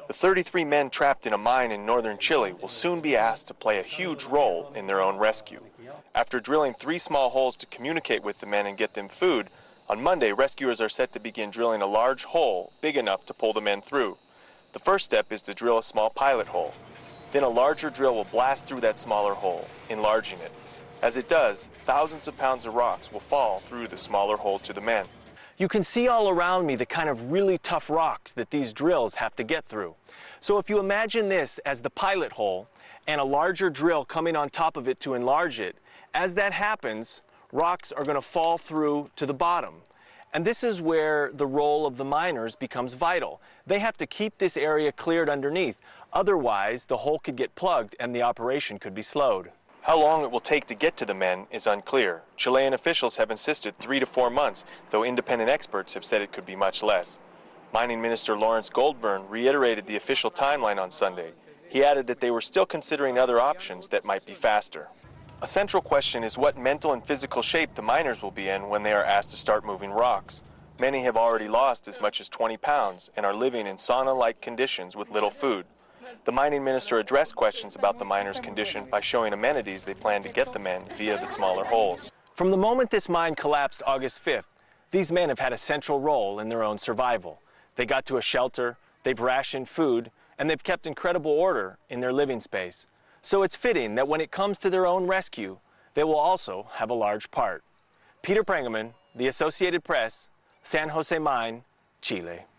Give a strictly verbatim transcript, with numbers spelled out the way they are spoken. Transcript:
The thirty-three men trapped in a mine in northern Chile will soon be asked to play a huge role in their own rescue. After drilling three small holes to communicate with the men and get them food, on Monday, rescuers are set to begin drilling a large hole big enough to pull the men through. The first step is to drill a small pilot hole. Then a larger drill will blast through that smaller hole, enlarging it. As it does, thousands of pounds of rocks will fall through the smaller hole to the men. You can see all around me the kind of really tough rocks that these drills have to get through. So if you imagine this as the pilot hole and a larger drill coming on top of it to enlarge it, as that happens, rocks are going to fall through to the bottom. And this is where the role of the miners becomes vital. They have to keep this area cleared underneath. Otherwise, the hole could get plugged and the operation could be slowed. How long it will take to get to the men is unclear. Chilean officials have insisted three to four months, though independent experts have said it could be much less. Mining Minister Lawrence Goldburn reiterated the official timeline on Sunday. He added that they were still considering other options that might be faster. A central question is what mental and physical shape the miners will be in when they are asked to start moving rocks. Many have already lost as much as twenty pounds and are living in sauna-like conditions with little food. The mining minister addressed questions about the miners' condition by showing amenities they plan to get the men via the smaller holes. From the moment this mine collapsed August fifth, these men have had a central role in their own survival. They got to a shelter, they've rationed food, and they've kept incredible order in their living space. So it's fitting that when it comes to their own rescue, they will also have a large part. Peter Prangeman, The Associated Press, San Jose Mine, Chile.